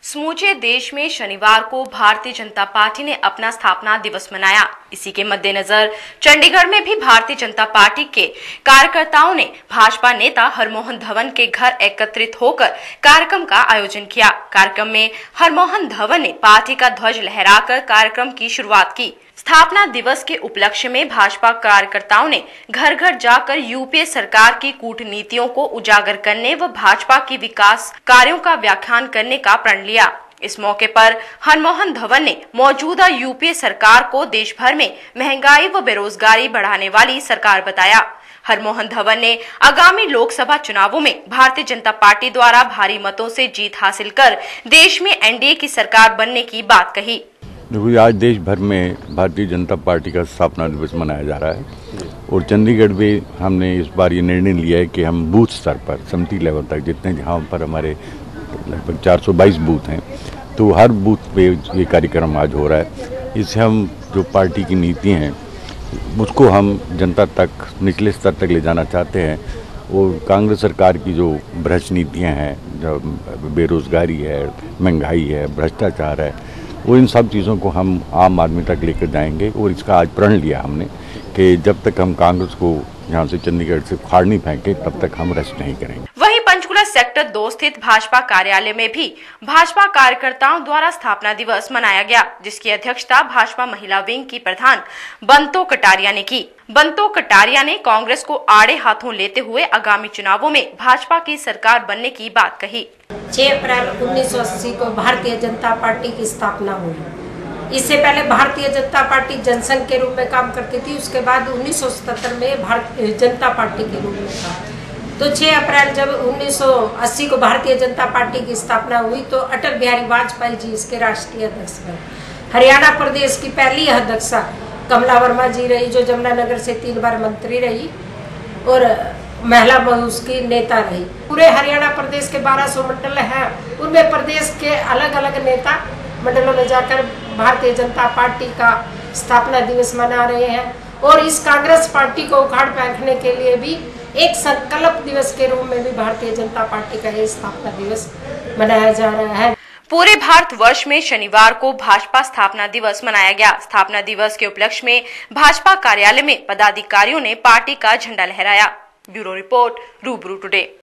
समूचे देश में शनिवार को भारतीय जनता पार्टी ने अपना स्थापना दिवस मनाया। इसी के मद्देनजर चंडीगढ़ में भी भारतीय जनता पार्टी के कार्यकर्ताओं ने भाजपा नेता हरमोहन धवन के घर एकत्रित होकर कार्यक्रम का आयोजन किया। कार्यक्रम में हरमोहन धवन ने पार्टी का ध्वज लहराकर कार्यक्रम की शुरुआत की। स्थापना दिवस के उपलक्ष्य में भाजपा कार्यकर्ताओं ने घर घर जाकर यूपीए सरकार की कूटनीतियों को उजागर करने व भाजपा की विकास कार्यों का व्याख्यान करने का प्रण लिया। इस मौके पर हरमोहन धवन ने मौजूदा यूपीए सरकार को देश भर में महंगाई व बेरोजगारी बढ़ाने वाली सरकार बताया। हरमोहन धवन ने आगामी लोकसभा चुनावों में भारतीय जनता पार्टी द्वारा भारी मतों से जीत हासिल कर देश में एनडीए की सरकार बनने की बात कही। देखो, आज देश भर में भारतीय जनता पार्टी का स्थापना दिवस मनाया जा रहा है और चंडीगढ़ में हमने इस बार ये निर्णय लिया है कि हम बूथ स्तर पर समिति लेवल तक जितने जहाँ पर हमारे लगभग 422 बूथ हैं, तो हर बूथ पे ये कार्यक्रम आज हो रहा है। इससे हम जो पार्टी की नीति हैं उसको हम जनता तक, निचले स्तर तक ले जाना चाहते हैं। और कांग्रेस सरकार की जो भ्रष्ट नीतियाँ हैं, जो बेरोजगारी है, महंगाई है, भ्रष्टाचार है, वो इन सब चीज़ों को हम आम आदमी तक लेकर जाएंगे। और इसका आज प्रण लिया हमने कि जब तक हम कांग्रेस को यहाँ से चंडीगढ़ से उखाड़ नहीं फेंके तब तक हम रेस्ट नहीं करेंगे। वहीं पंचकुला सेक्टर 2 स्थित भाजपा कार्यालय में भी भाजपा कार्यकर्ताओं द्वारा स्थापना दिवस मनाया गया, जिसकी अध्यक्षता भाजपा महिला विंग की प्रधान बंतो कटारिया ने की। बंतो कटारिया ने कांग्रेस को आड़े हाथों लेते हुए आगामी चुनावों में भाजपा की सरकार बनने की बात कही। 6 अप्रैल 1980 को भारतीय जनता पार्टी की स्थापना हुई। इससे पहले भारतीय जनता पार्टी जनसंघ के रूप में काम करती थी। उसके बाद 1977 में भारतीय जनता पार्टी के रूप में था। तो 6 अप्रैल जब 1980 को भारतीय जनता पार्टी की स्थापना हुई तो अटल बिहारी वाजपेयी जी इसके राष्ट्रीय अध्यक्ष बने। हरियाणा प्रदेश की पहली अध्यक्षा कमला वर्मा जी रही, जो जमुनानगर से 3 बार मंत्री रही और महिला महूस की नेता रही। पूरे हरियाणा प्रदेश के 1200 मंडल हैं, उनमें प्रदेश के अलग अलग नेता मंडलों में जाकर भारतीय जनता पार्टी का स्थापना दिवस मना रहे हैं। और इस कांग्रेस पार्टी को उखाड़ फेंकने के लिए भी एक संकल्प दिवस के रूप में भी भारतीय जनता पार्टी का ये स्थापना दिवस मनाया जा रहा है। पूरे भारतवर्ष में शनिवार को भाजपा स्थापना दिवस मनाया गया। स्थापना दिवस के उपलक्ष्य में भाजपा कार्यालय में पदाधिकारियों ने पार्टी का झंडा लहराया। Bureau report, Rubaru today.